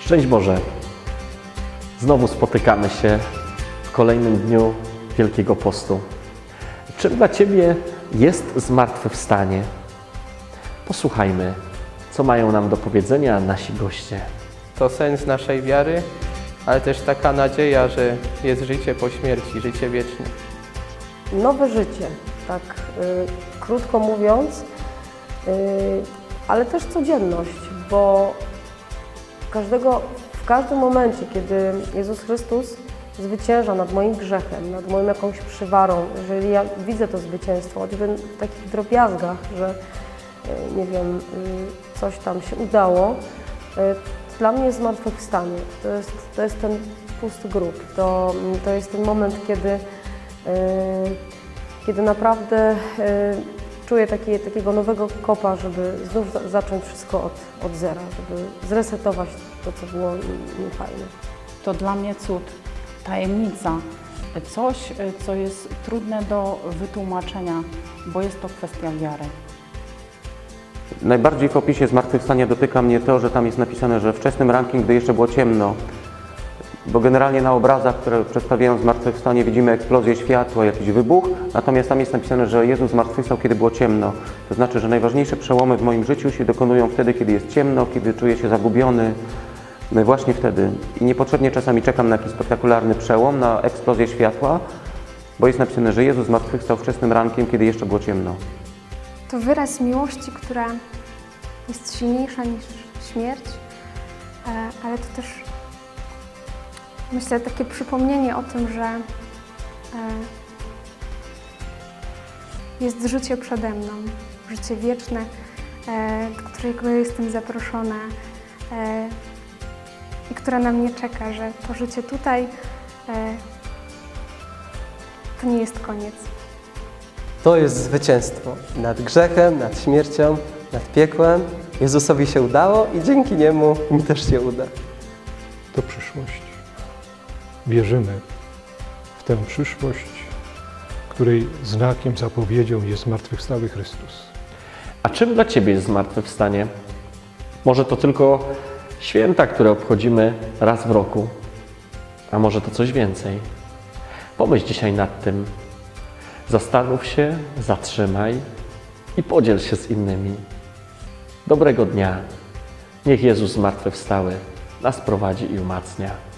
Szczęść Boże! Znowu spotykamy się w kolejnym dniu Wielkiego Postu. Czym dla Ciebie jest zmartwychwstanie? Posłuchajmy, co mają nam do powiedzenia nasi goście. To sens naszej wiary, ale też taka nadzieja, że jest życie po śmierci, życie wieczne. Nowe życie, tak krótko mówiąc, ale też codzienność, bo w każdym momencie, kiedy Jezus Chrystus zwycięża nad moim grzechem, nad moją jakąś przywarą, jeżeli ja widzę to zwycięstwo, choćby w takich drobiazgach, że nie wiem, coś tam się udało, dla mnie zmartwychwstanie. To jest ten pusty grób, to jest ten moment, kiedy naprawdę czuję takiego nowego kopa, żeby znów zacząć wszystko od zera, żeby zresetować to, co było niefajne. To dla mnie cud, tajemnica, coś, co jest trudne do wytłumaczenia, bo jest to kwestia wiary. Najbardziej w opisie zmartwychwstania dotyka mnie to, że tam jest napisane, że wczesnym rankiem, gdy jeszcze było ciemno, bo generalnie na obrazach, które przedstawiają zmartwychwstanie, widzimy eksplozję światła, jakiś wybuch, natomiast tam jest napisane, że Jezus zmartwychwstał, kiedy było ciemno. To znaczy, że najważniejsze przełomy w moim życiu się dokonują wtedy, kiedy jest ciemno, kiedy czuję się zagubiony, właśnie wtedy. I niepotrzebnie czasami czekam na jakiś spektakularny przełom, na eksplozję światła, bo jest napisane, że Jezus zmartwychwstał wczesnym rankiem, kiedy jeszcze było ciemno. To wyraz miłości, która jest silniejsza niż śmierć, ale to też, myślę, takie przypomnienie o tym, że jest życie przede mną, życie wieczne, do którego jestem zaproszona i które na mnie czeka, że to życie tutaj to nie jest koniec. To jest zwycięstwo nad grzechem, nad śmiercią, nad piekłem. Jezusowi się udało i dzięki Niemu mi też się uda. To przyszłość. Wierzymy w tę przyszłość, której znakiem, zapowiedzią jest zmartwychwstały Chrystus. A czym dla Ciebie jest zmartwychwstanie? Może to tylko święta, które obchodzimy raz w roku, a może to coś więcej? Pomyśl dzisiaj nad tym. Zastanów się, zatrzymaj i podziel się z innymi. Dobrego dnia. Niech Jezus zmartwychwstały nas prowadzi i umacnia.